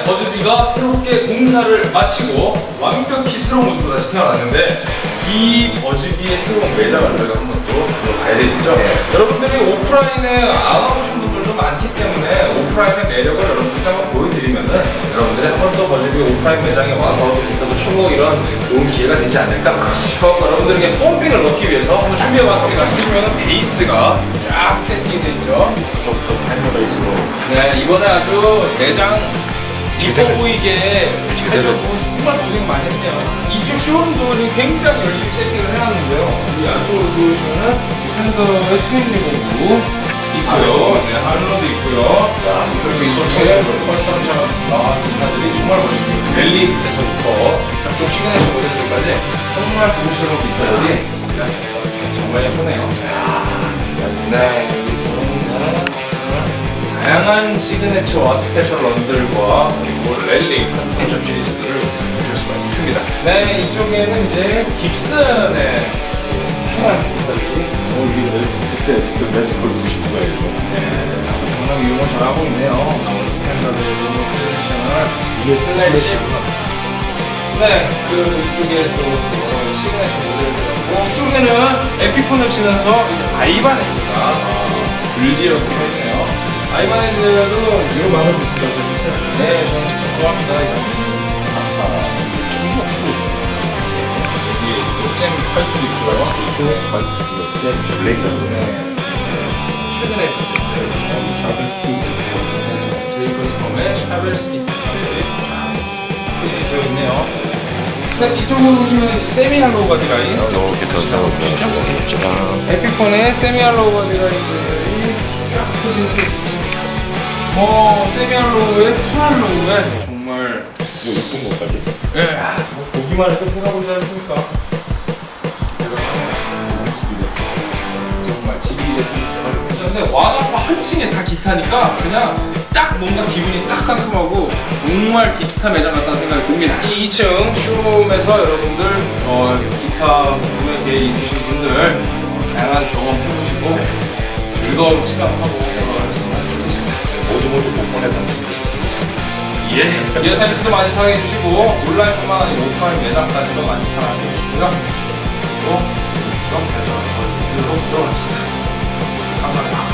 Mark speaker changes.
Speaker 1: 버즈비가 새롭게 공사를 마치고 완벽히 새로운 모습으로 다시 태어났는데 이 버즈비의 새로운 매장을 저희가 한번 또 들어가야 되겠죠? 여러분들이 오프라인에 안 와보신 분들도 많기 때문에 오프라인의 매력을 여러분들께 한번 보여드리면은 여러분들이 한 번 더 버즈비 오프라인 매장에 와서 또 초보 이런 좋은 기회가 되지 않을까 싶어 여러분들에게 뽕핑을 넣기 위해서 한번 준비해봤습니다. 보시면은 베이스가 쫙 세팅이 되어 있죠.
Speaker 2: 저부터 파이널 베이스로.
Speaker 1: 네, 이번에 아주 매장 기뻐 보이게 하려고 정말 고생 많이 했네요. 이쪽 쇼룸도 지금 굉장히 열심히 세팅을 해놨는데요. 이 안쪽으로 보시면은 팬더의 트윈리버도 있고요. 네, 할로도 있고요. 그리고 이쪽에 커스텀 기타들이 정말 멋있고 랠리에서부터 각종 시그니처 모델들까지 정말 고급스러운 기타들이 정말 예쁘네요. 네, 다양한 시그니처와 스페셜 런들과 그리고 랠리 커스텀 시리즈들을 보실 수가 있습니다. 네, 이쪽에는 이제 깁슨의 다양한 기타들이
Speaker 2: 그때 매스컬 99가에서.
Speaker 1: 네, 정말 이용을 잘하고 있네요. 스탠다드로 플래시. 네, 이쪽에 또 시그니처 모델들하고 이쪽에는 에피폰을 치면서 이제 아이바네즈가 불지라고 써있네요. 아이바네즈도 이런 마음을 주신다고 했죠? 네, 저는 진짜 좋아합니다. 굉장히 없어요. 여기 잼 화이트도 있고요.
Speaker 2: 잼 블랙.
Speaker 1: 네. 최근에 제이커스컴의 샤벨스키트까지 표시가 되어있네요. 네, 이쪽으로 보시면 세미 할로우 바디 라인
Speaker 2: 이렇게 더
Speaker 1: 에피폰의 세미 할로우 바디 라인들이 쫙 표시가 되어있습니다. 세미 할로우에 톤 할로우에 정말
Speaker 2: 이쁜 것까지.
Speaker 1: 예, 보기만 해도 편하보지 않습니까? 정말 집이 됐으면 근데 와가지고 한 층에 다 기타니까 그냥 딱 뭔가 기분이 딱 상큼하고 정말 기타 매장 같다는 생각이 듭니다. 이 2층 쇼룸에서 여러분들 기타 부품에 대해 있으신 분들 다양한 경험 해보시고 즐거운 체감하고 돌아가셨으면 좋겠습니다.
Speaker 2: 모두 복권에 당첨되셨습니다.
Speaker 1: 예, 기아타임스도 많이 사랑해주시고 온라인뿐만 아니라 오프라인 매장까지도 많이 사랑해주시고요. 또 어떤 매장을 보여드리도록 노력하겠습니다. 감사합니다.